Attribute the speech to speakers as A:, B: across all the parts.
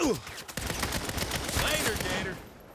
A: Later, Gator.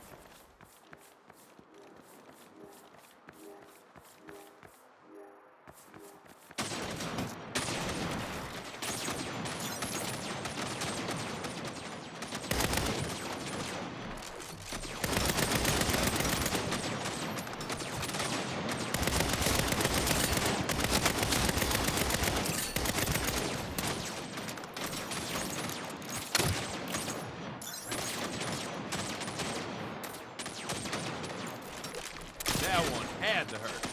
A: That one had to hurt.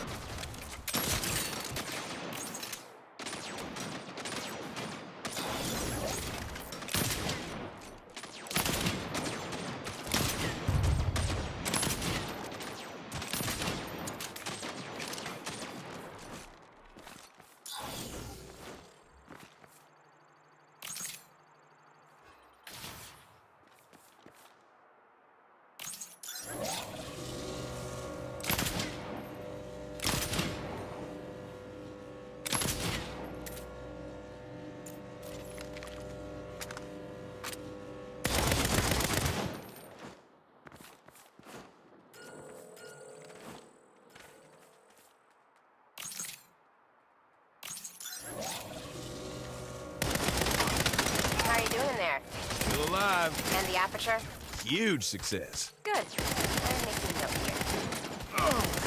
B: How are you doing there?
A: Still alive.
B: And the aperture?
A: Huge success.
B: Good. I'm making a note here.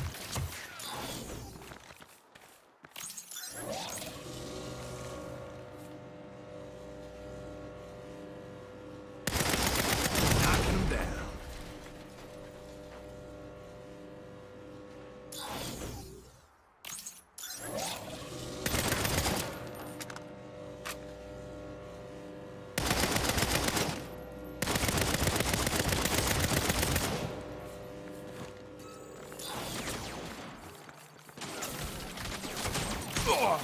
A: Knocking him down. Oh.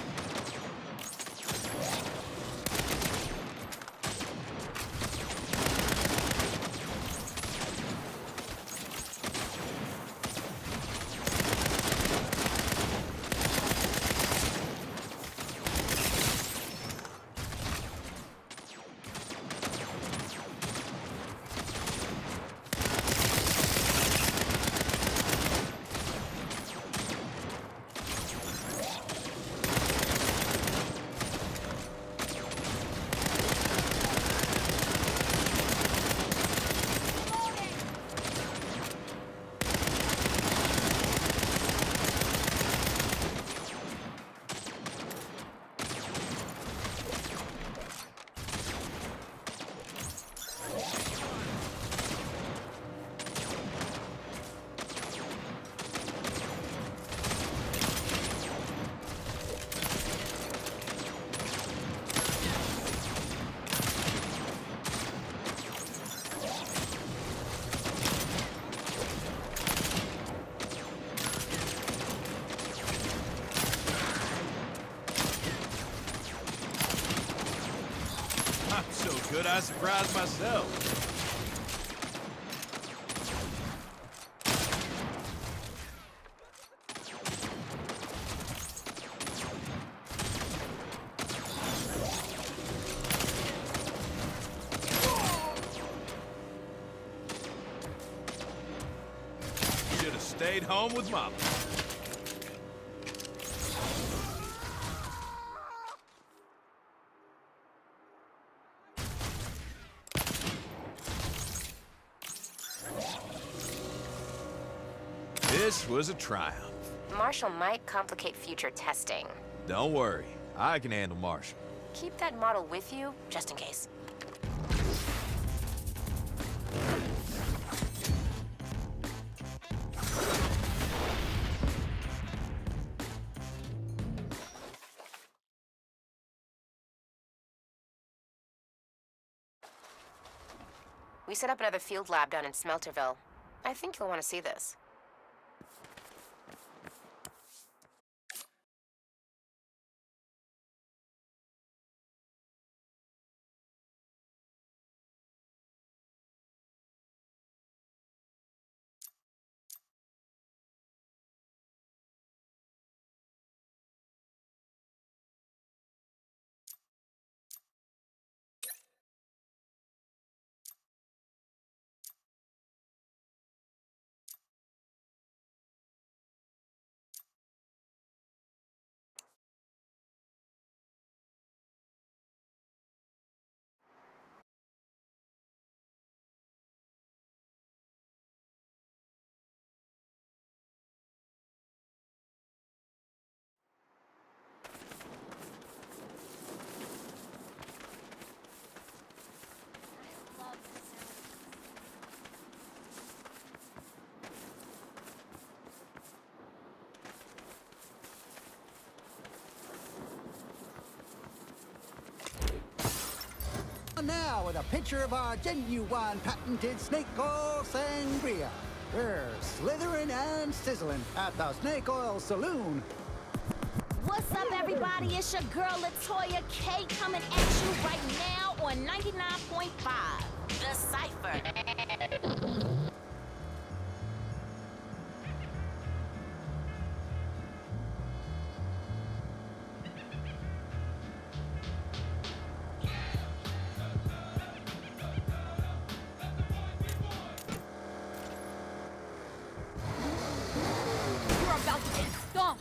A: I'm so good I surprised myself. Should have stayed home with Mama. This was a triumph.
B: Marshall might complicate future testing.
A: Don't worry, I can handle Marshall.
B: Keep that model with you, just in case. We set up another field lab down in Smelterville. I think you'll want to see this.
C: on now with a pitcher of our genuine patented snake oil sangria. We're slithering and sizzling at the Snake Oil Saloon.
D: What's up, everybody? It's your girl, Latoya K, coming at you right now on 99.5, The Cypher. You're about to get stomped.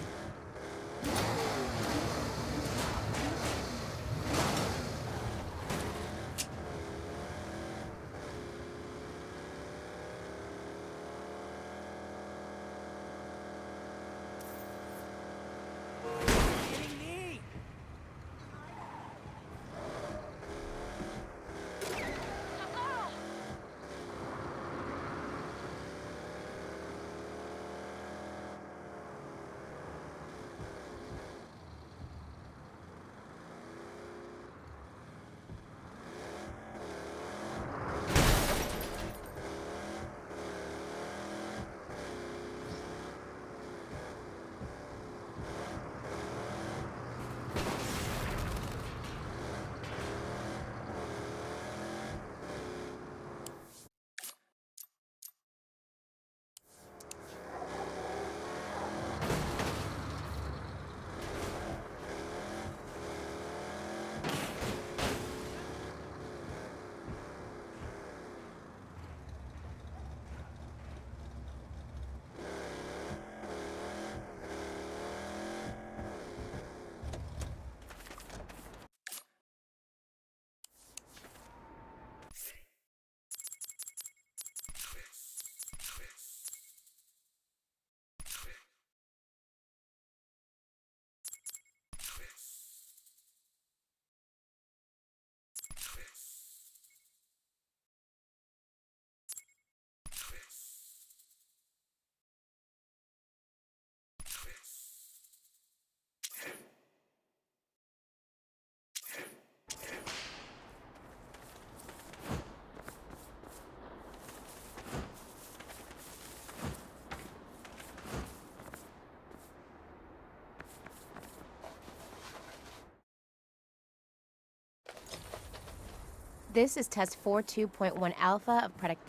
B: This is test 42.1 alpha of product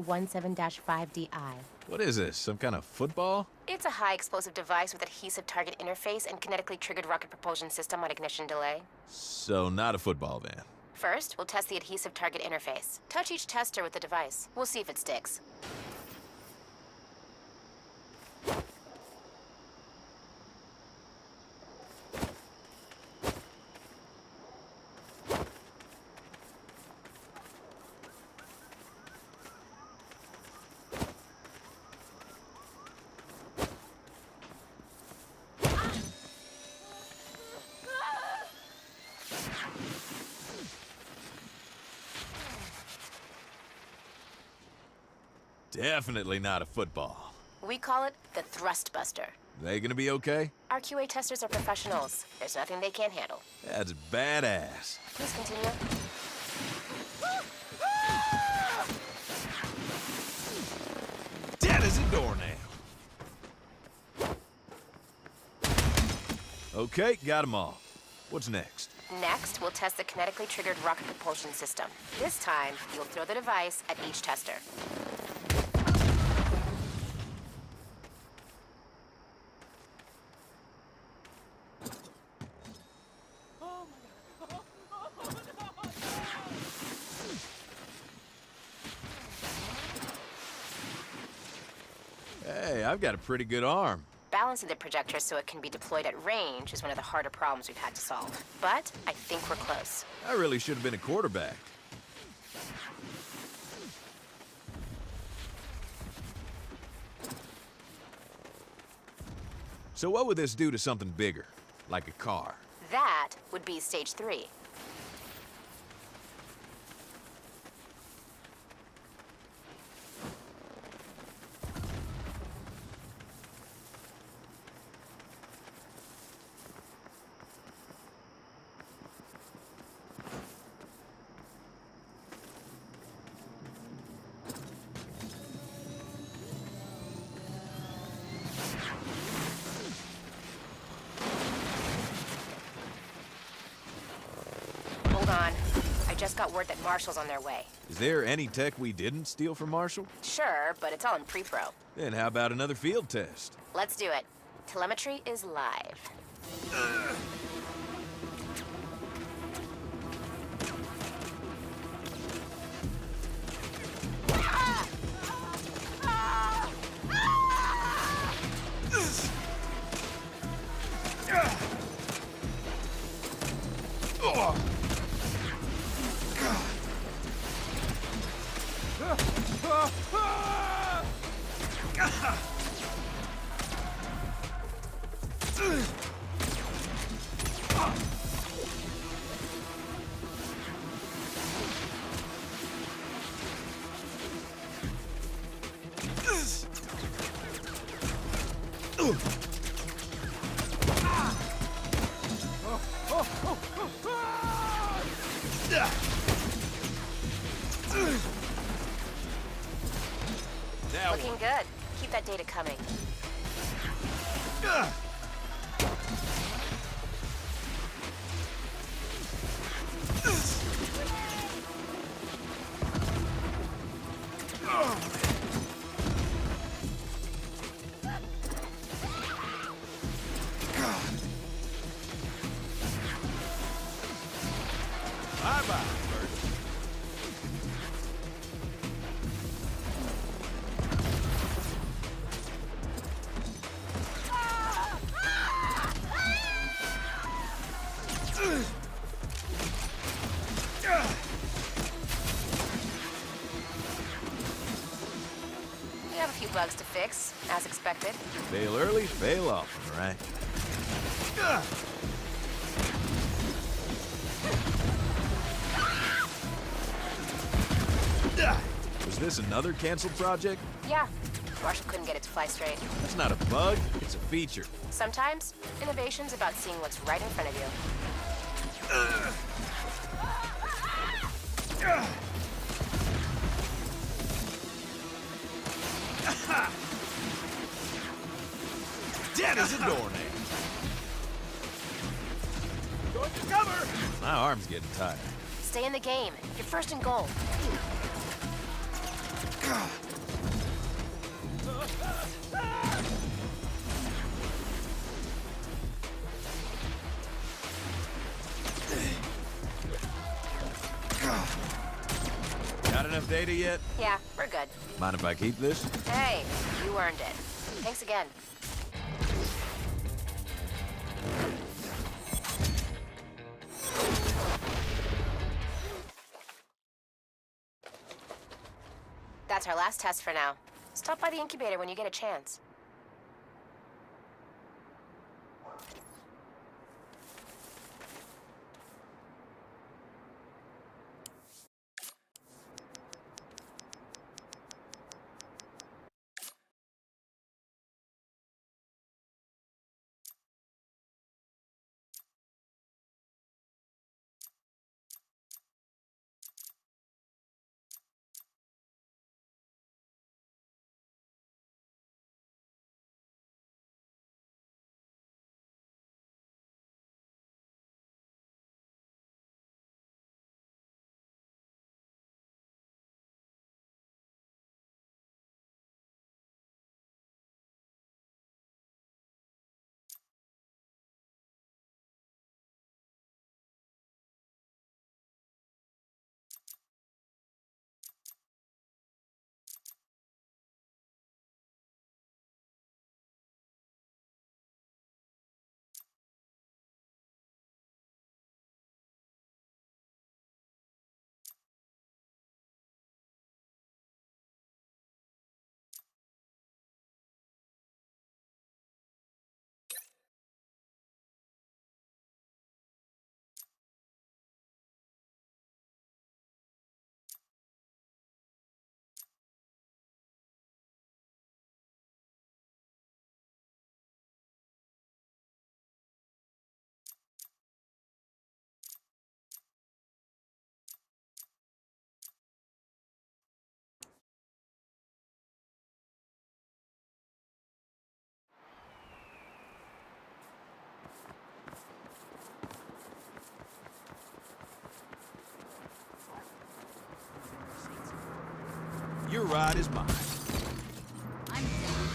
B: HE17-5DI.
A: What is this, some kind of football?
B: It's a high-explosive device with adhesive target interface and kinetically triggered rocket propulsion system on ignition delay.
A: So not a football then.
B: First, we'll test the adhesive target interface. Touch each tester with the device. We'll see if it sticks.
A: Definitely not a football.
B: We call it the Thrust Buster.
A: They gonna be okay?
B: Our QA testers are professionals. There's nothing they can't handle.
A: That's badass.
B: Please continue.
A: Dead as a doornail. Okay, got them all. What's next?
B: Next, we'll test the kinetically triggered rocket propulsion system. This time, you'll throw the device at each tester.
A: Hey, I've got a pretty good arm.
B: Balancing the projector so it can be deployed at range is one of the harder problems we've had to solve. But I think we're close.
A: I really should have been a quarterback. So what would this do to something bigger, like a car?
B: That would be stage 3. on. I just got word that Marshall's on their way.
A: Is there any tech we didn't steal from Marshall?
B: Sure, but it's all in pre-pro.
A: Then how about another field test?
B: Let's do it. Telemetry is live.
A: Now
B: Looking good. Keep that data coming.
A: Bye-bye, Bert.
B: We have a few bugs to fix, as expected.
A: Fail early, fail often, right? Was this another canceled project?
B: Yeah, Marshall couldn't get it to fly straight.
A: That's not a bug, it's a feature.
B: Sometimes, innovation's about seeing what's right in front of you.
A: Dead as a doornail. Going to cover! My arm's getting tired.
B: Stay in the game. You're first and goal.
A: Got enough data yet?
B: Yeah, we're good.
A: Mind if I keep this?
B: Hey, you earned it. Thanks again. That's our last test for now. Stop by the incubator when you get a chance.
A: ride is mine.
D: I'm down.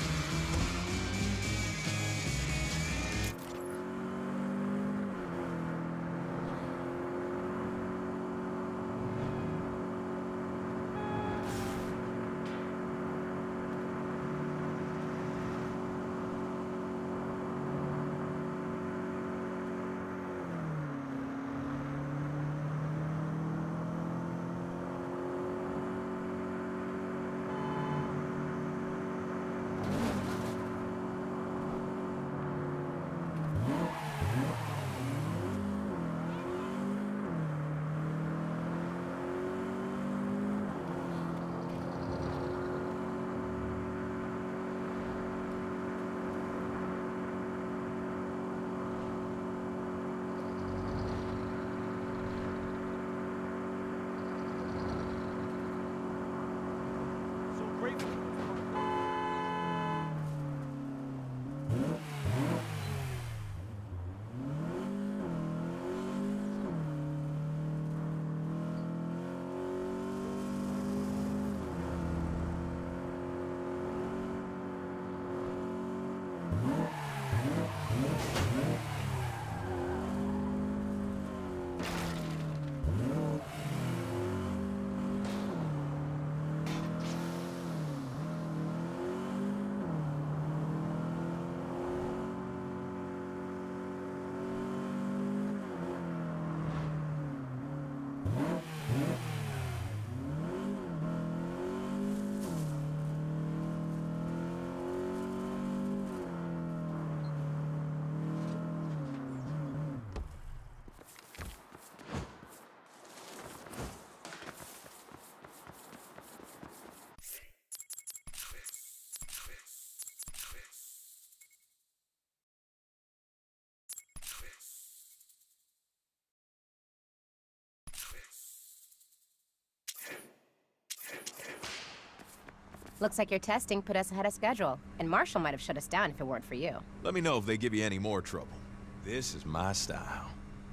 B: Looks like your testing put us ahead of schedule, and Marshall might have shut us down if it weren't for you.
A: Let me know if they give you any more trouble. This is my style.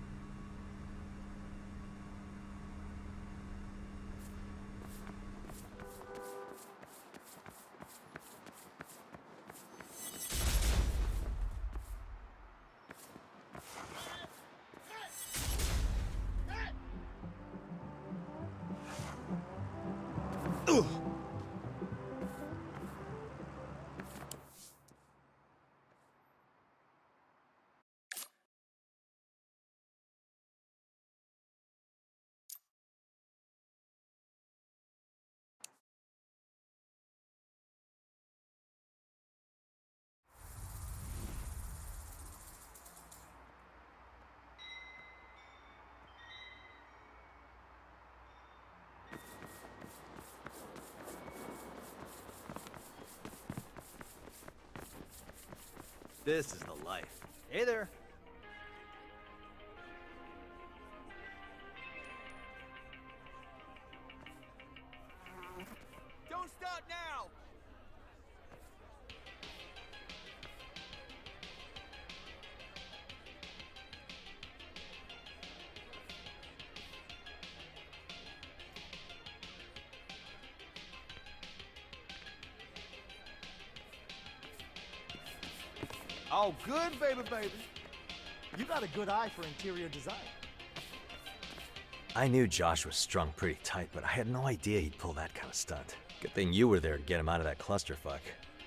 A: Ugh.
E: This is the life. Hey there.
A: Don't start now!
E: Oh, good, baby. You got a good eye for interior design.
F: I knew Josh was strung pretty tight, but I had no idea he'd pull that kind of stunt. Good thing you were there to get him out of that clusterfuck.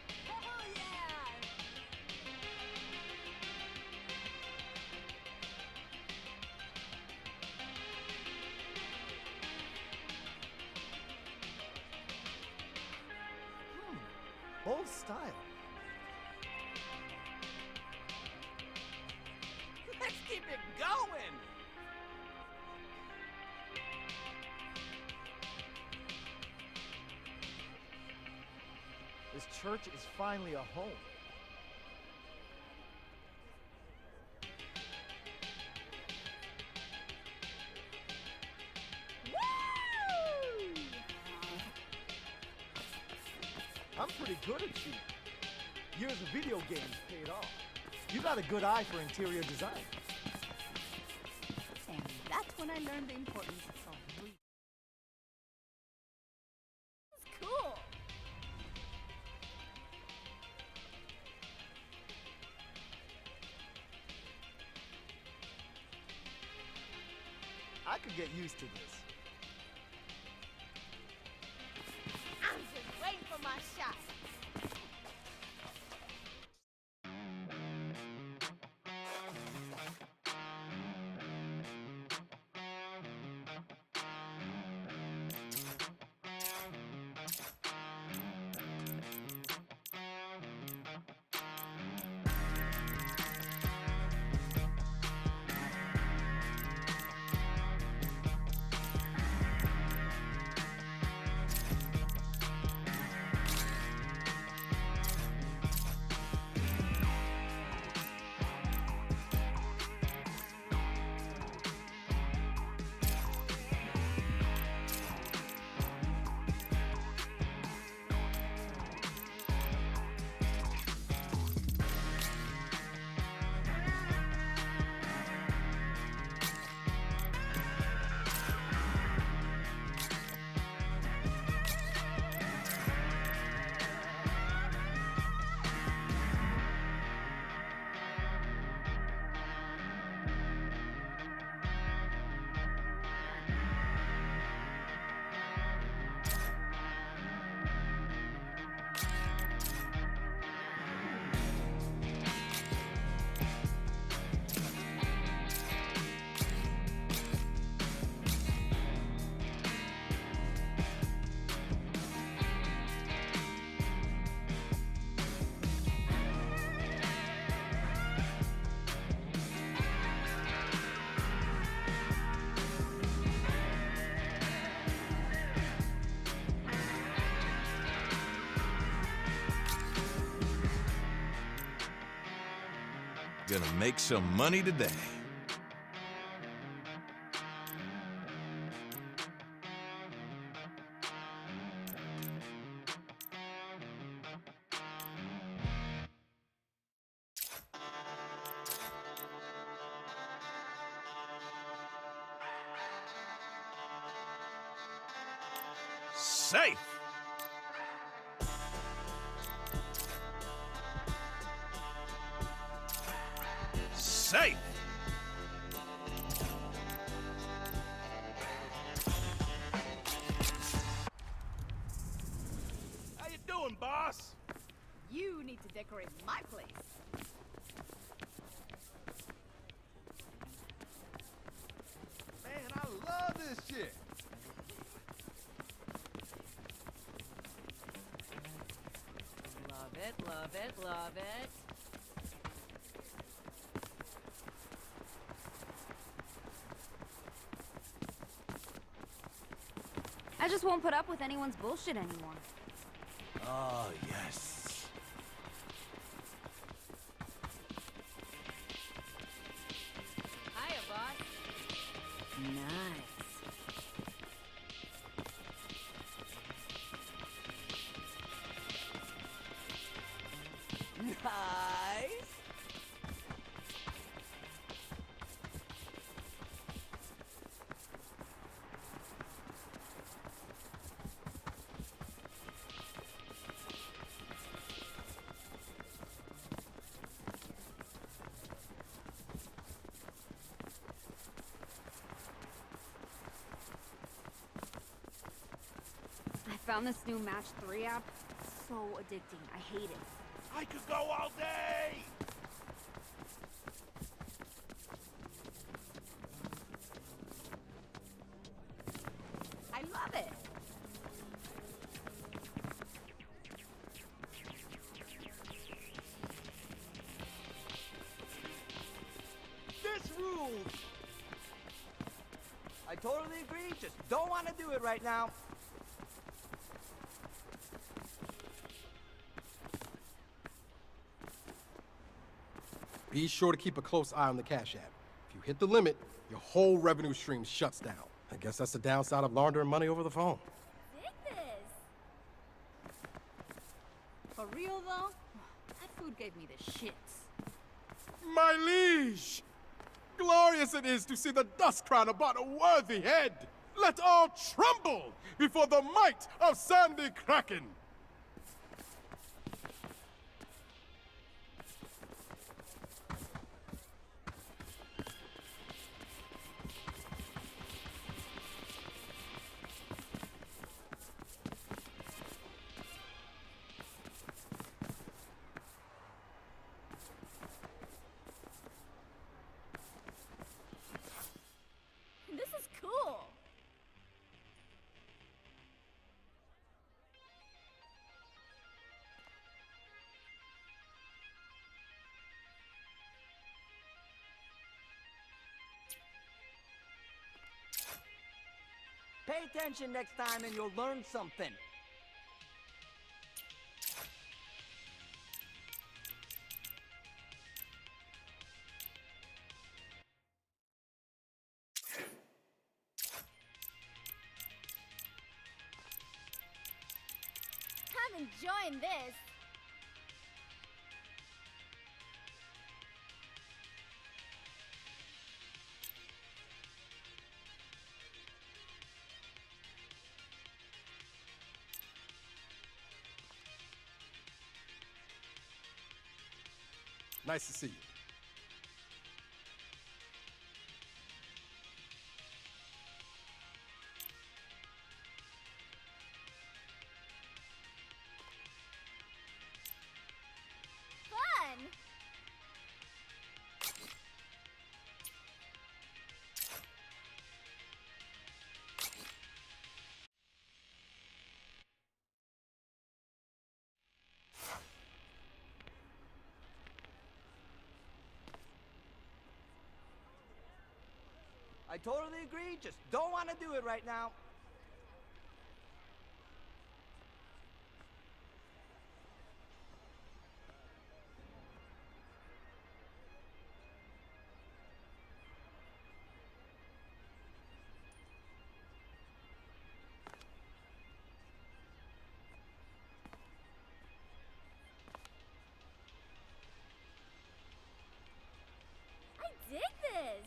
E: Bold style.
A: Let's keep it going!
E: This church is finally a home. I'm pretty good at shooting. Years of video games paid off. You got a good eye for interior design.
D: And that's when I learned the importance of reading. Cool.
E: I could get used to this.
D: I'm just waiting for my shot.
A: Gonna make some money today. Safe! Safe! How you doing, boss?
G: You need to decorate my place.
E: Man, I love this shit.
G: Love it, love it, love it.
H: I just won't put up with anyone's bullshit anymore.
F: Oh, yes.
G: Hiya, boss. Nice. Nice.
H: I found this new Match 3 app. So addicting. I hate it.
A: I could go all day!
G: I love it.
E: This rules. I totally agree, just don't want to do it right now.
I: Be sure to keep a close eye on the Cash App. If you hit the limit, your whole revenue stream shuts down. I guess that's the downside of laundering money over the phone.
D: Dig this.
G: For real, though, that food gave me the shits.
I: My liege! Glorious it is to see the dust crown upon a worthy head! Let all tremble before the might of Sandy Kraken!
J: Pay attention next time and you'll learn something.
D: I'm enjoying this.
I: Nice to see you.
D: Fun!
J: I totally agree, just don't want to do it right now.
D: I dig this!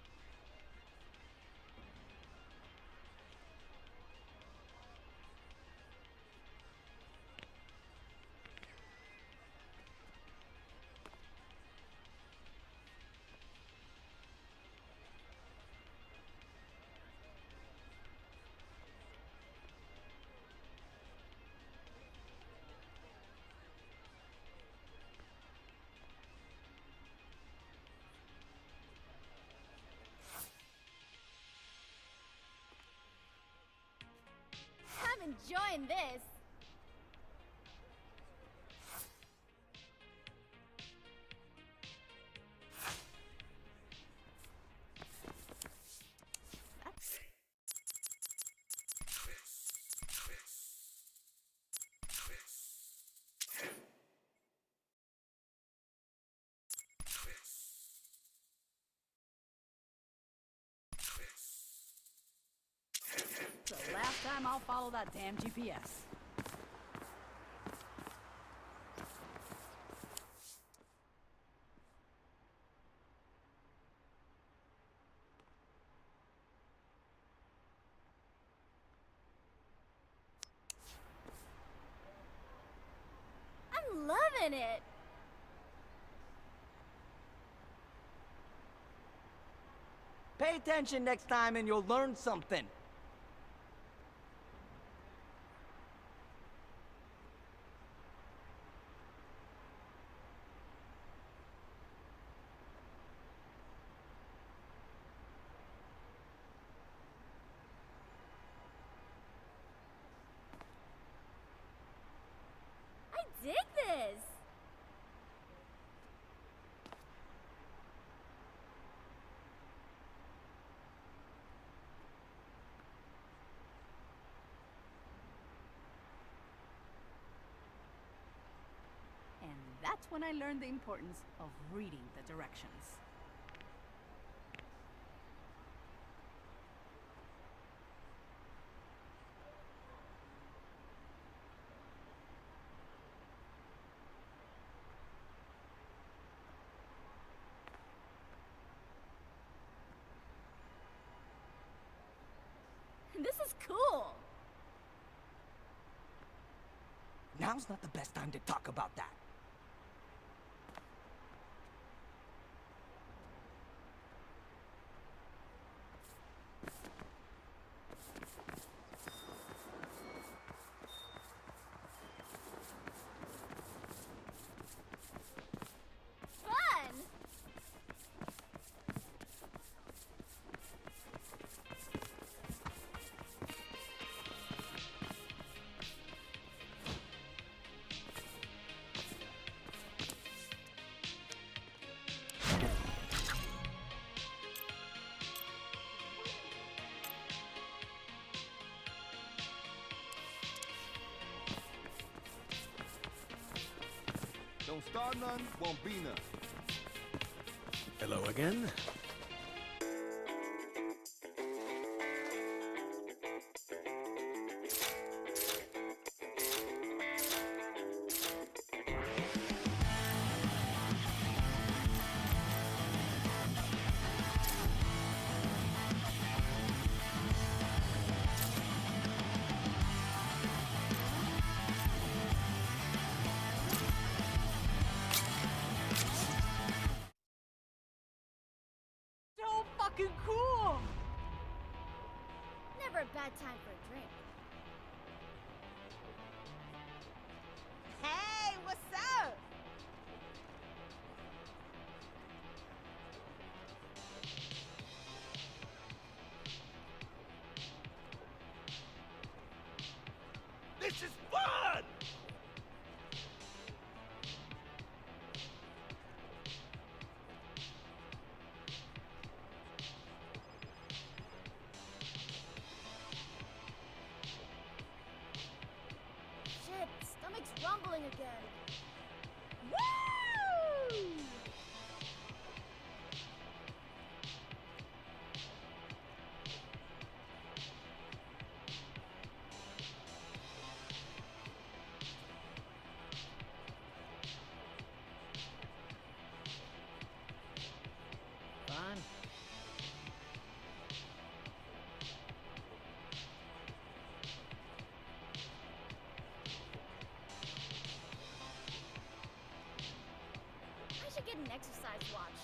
D: I'm enjoying this.
G: The last time I'll follow that damn GPS.
D: I'm loving it.
J: Pay attention next time and you'll learn something.
D: I dig this.
G: And that's when I learned the importance of reading the directions.
D: This is cool.
J: Now's not the best time to talk about that.
D: Fun!
E: Don't start none, won't be none.
A: Hello again.
G: So fucking cool!
D: Never a bad time for a drink.
G: Hey, what's up?
I: This is fun!
D: Shit, stomach's rumbling again.
G: Woo!
J: Fun.
D: I should get an exercise watch.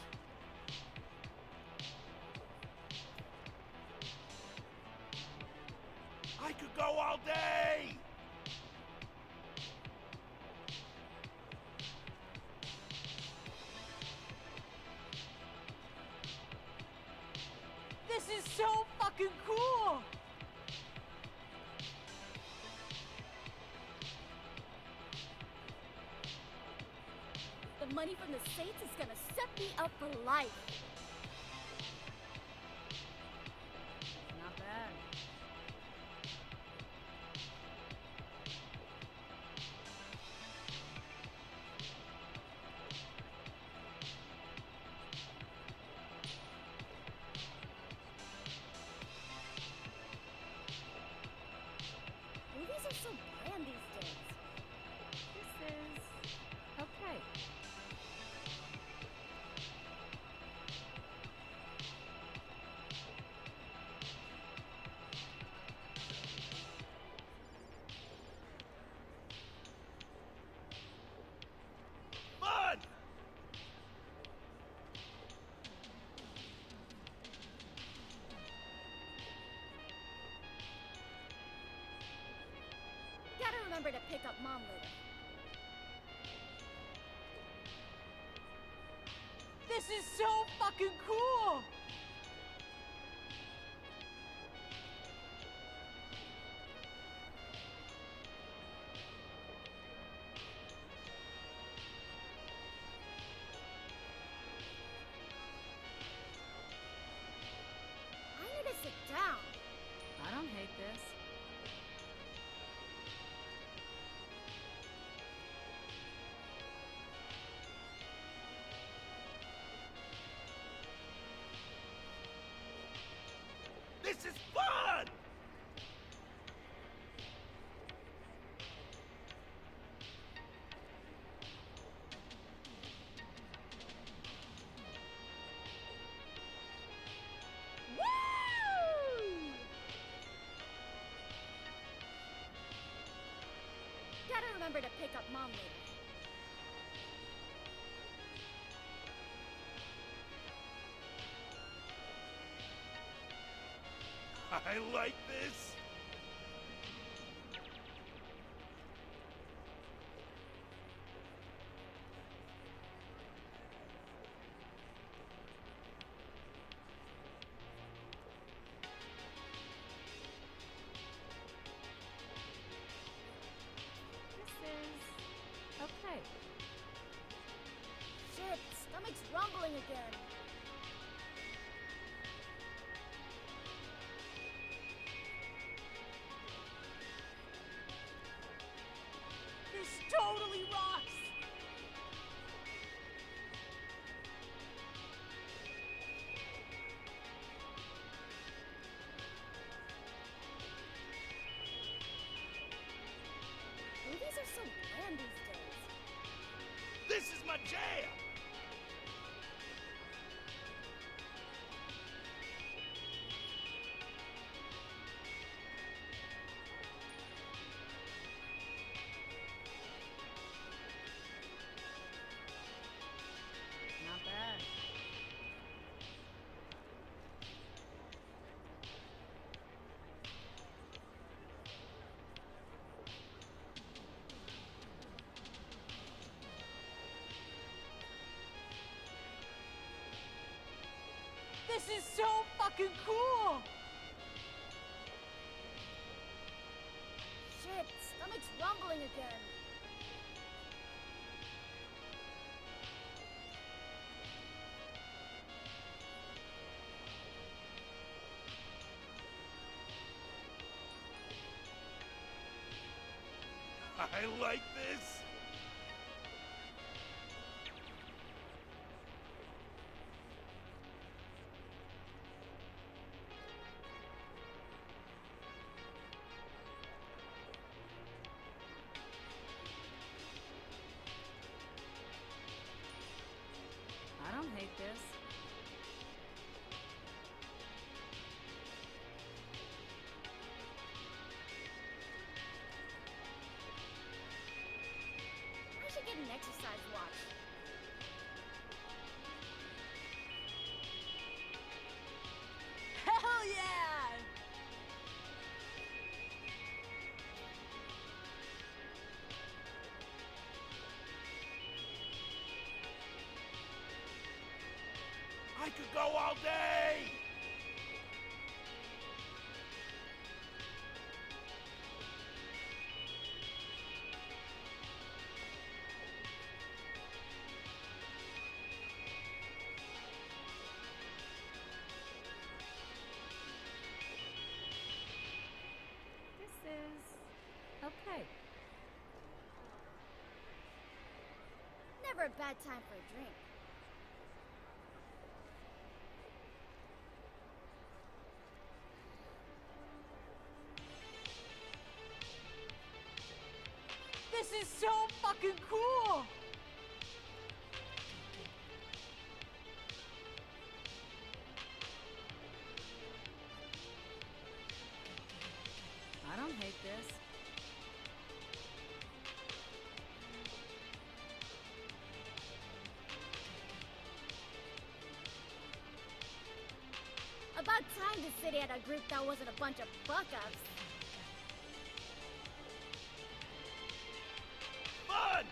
I: I could go all day!
G: This is so fucking cool!
D: The money from the Saints is gonna set me up for life.
G: Not bad.
D: Movies are so bland these days.
G: This is okay.
I: Fun!
D: Gotta remember to pick up Mom later.
G: This is so fucking cool!
D: I need to sit down.
G: I don't hate this.
I: This is fun!
D: Woo! Gotta remember to pick up Mom later.
I: I like this!
G: This is okay.
D: Shit, stomach's rumbling again.
A: This is my jam!
H: Not bad.
G: This is so fucking cool!
D: Shit, stomach's rumbling again.
A: I like this!
H: I don't hate this.
D: I should get an exercise watch.
G: Hell yeah!
A: I could go all day!
H: This is okay.
D: Never a bad time for a drink.
G: This is so fucking cool!
H: I don't hate this.
D: About time the city had a group that wasn't a bunch of fuck-ups.
A: Fun!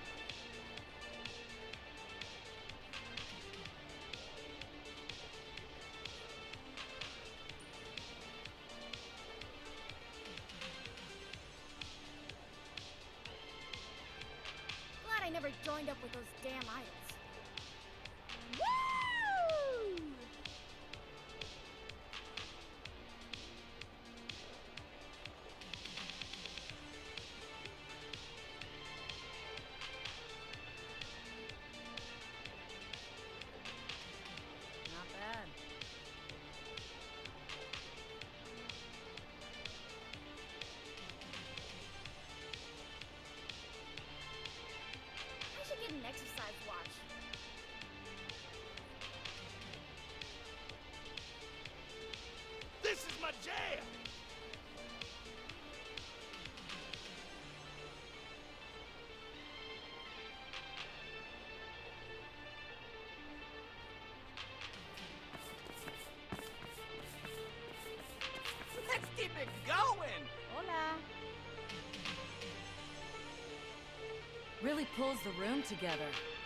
D: Glad I never joined up with those damn idols. Woo!
H: Not bad.
D: I should get an exercise watch.
A: This is my jam!
J: Let's keep it going!
H: Hola. Really pulls the room together.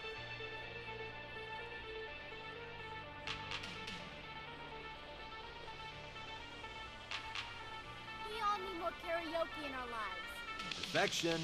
D: We all need more karaoke in our lives.
F: Perfection.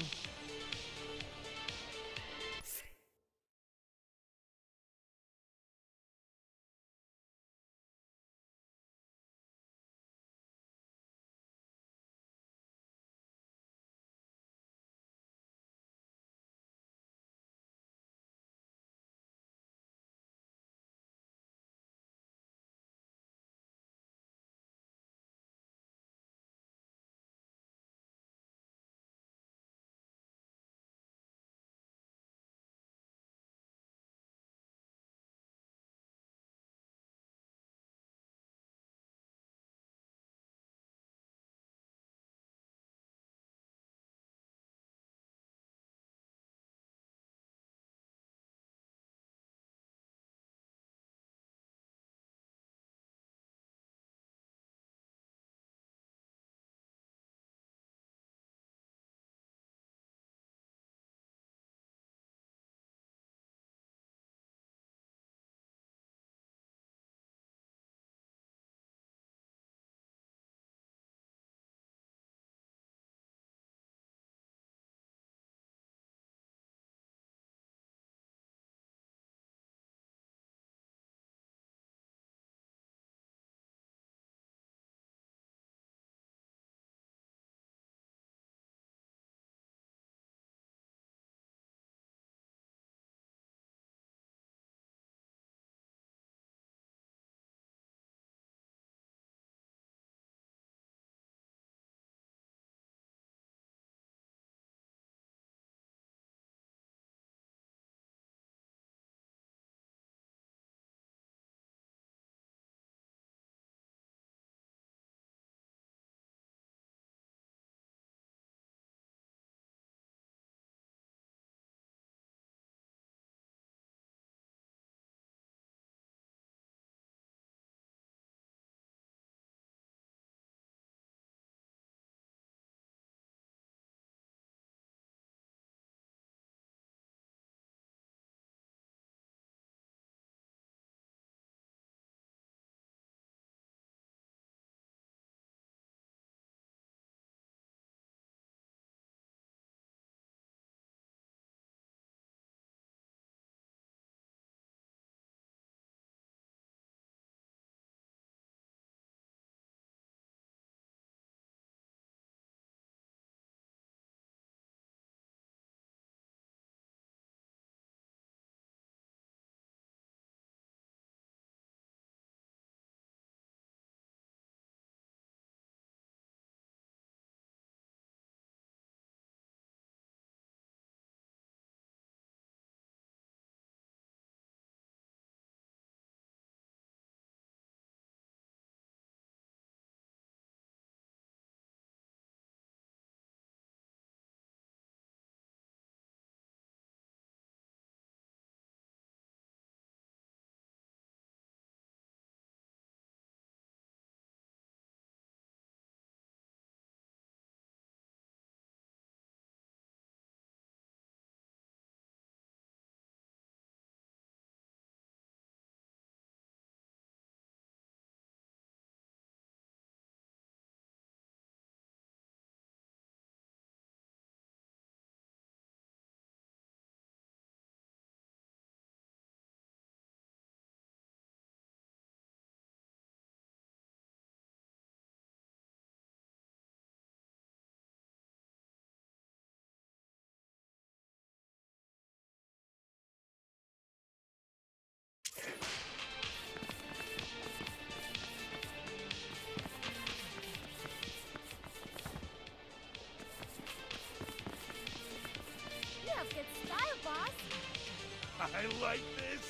I: I like this.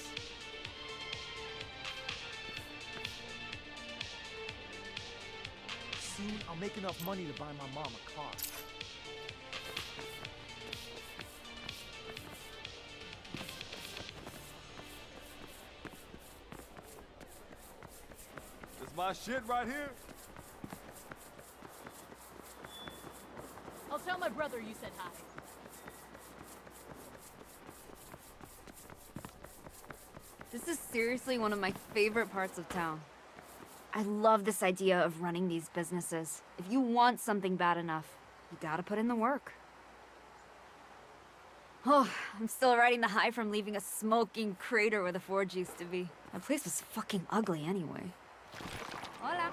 E: Soon, I'll make enough money to buy my mom a car.
I: This is my shit right here.
G: I'll tell my brother you said hi.
H: This is seriously one of my favorite parts of town. I love this idea of running these businesses. If you want something bad enough, you gotta put in the work. Oh, I'm still riding the high from leaving a smoking crater where the forge used to be. That place was fucking ugly anyway. Hola.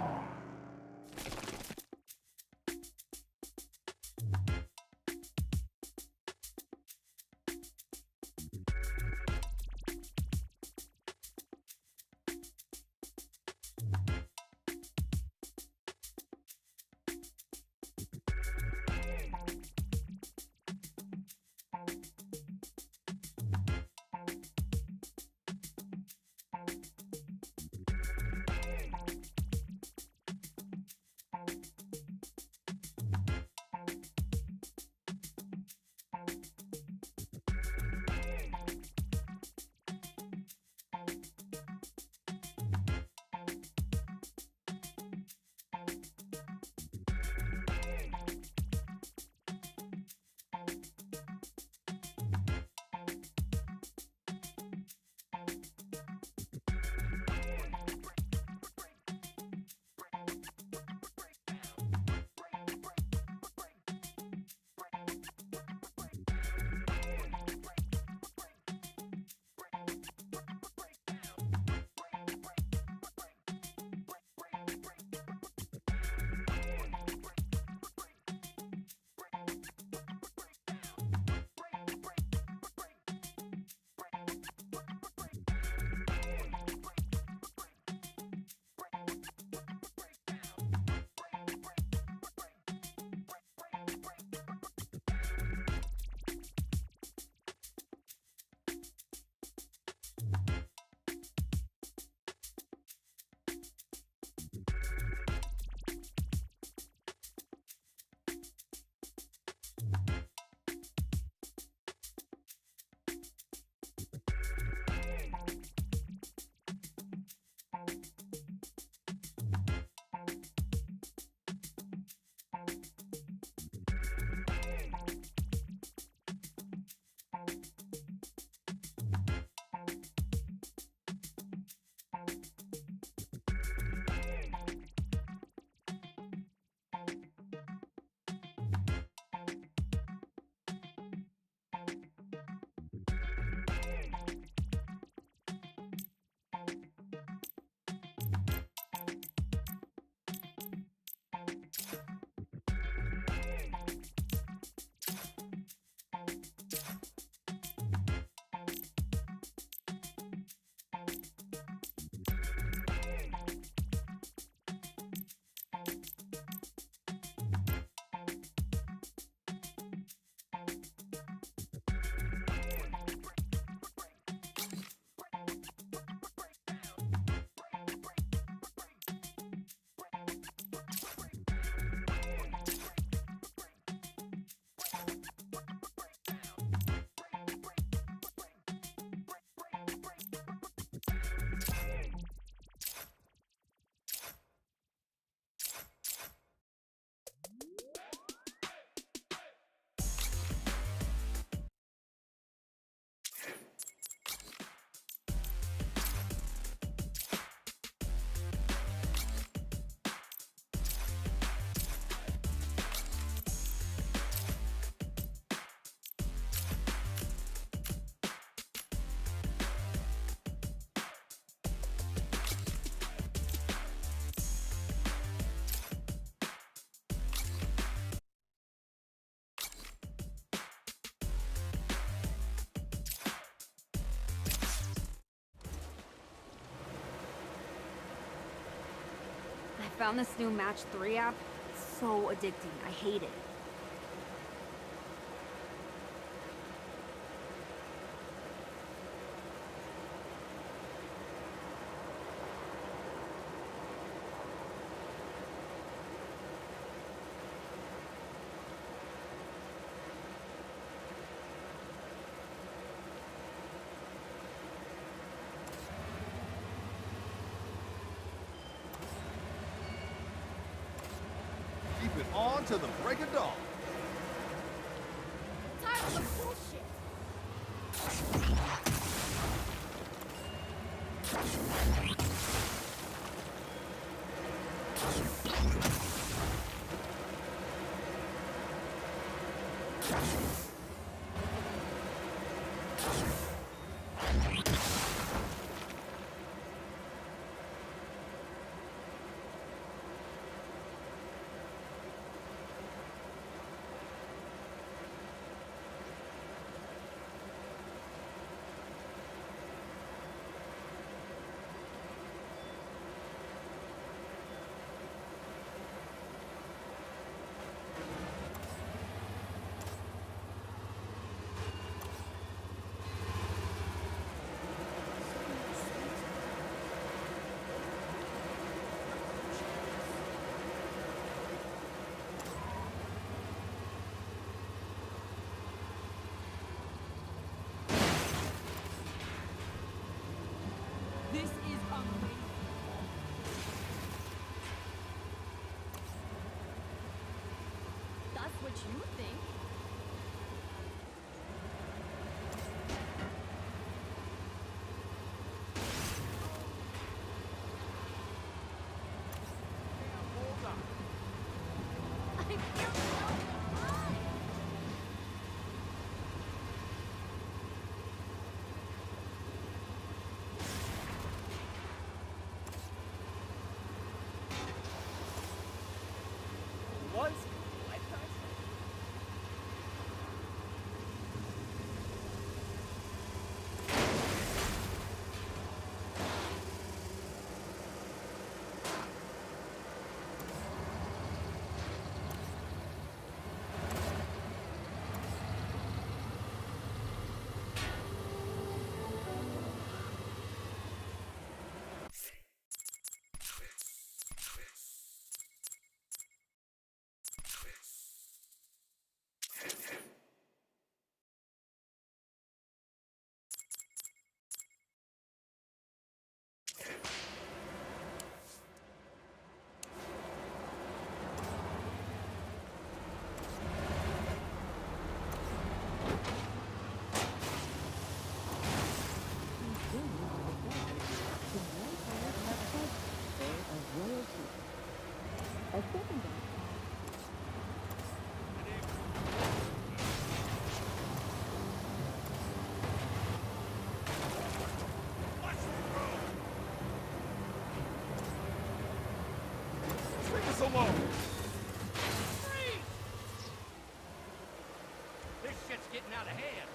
H: I found this new Match 3 app. It's so addicting. I hate it.
I: on till the break of dawn.
D: Tired of the bullshit.
G: This is amazing. That's what you think. I feel so alive.
J: Once
I: Leave us alone.
J: this shit's getting out of hand.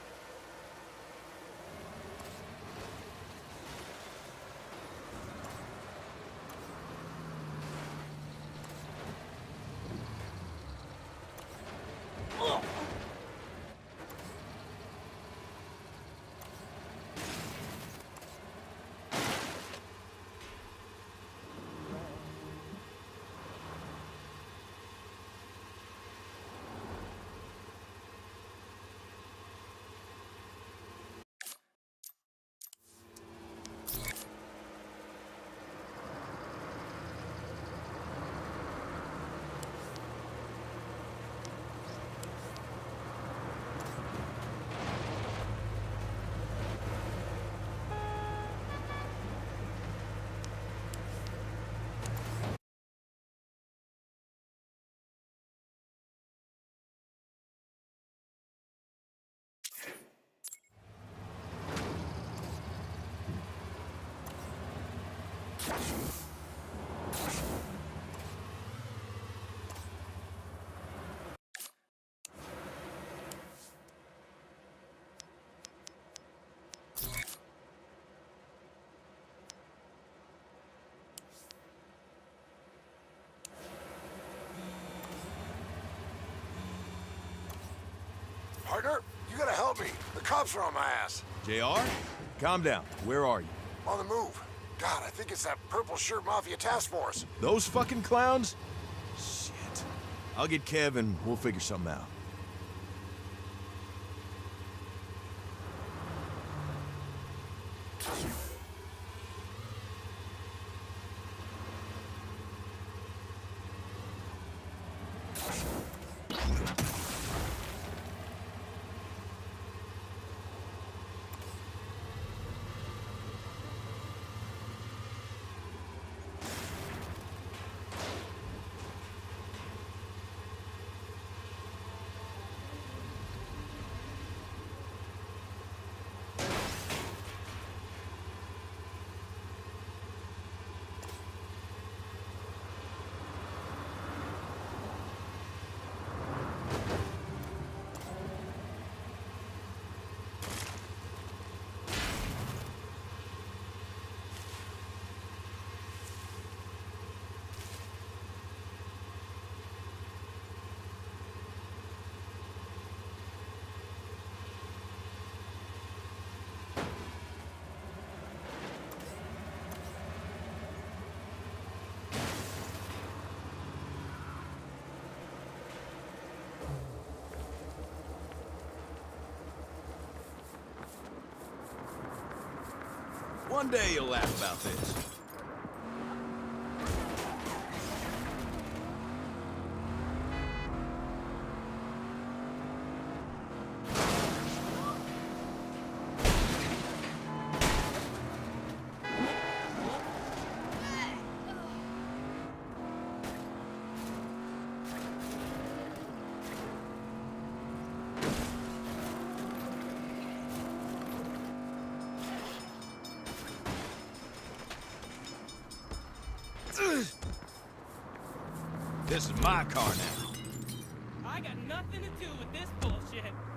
K: Partner, you gotta help me. The cops are on my ass.
A: JR? Calm down. Where are you?
K: On the move. God, I think it's that purple shirt mafia task force.
A: Those fucking clowns? Shit. I'll get Kev and we'll figure something out. One day you'll laugh about this. This is my car now.
L: I got nothing to do with this bullshit.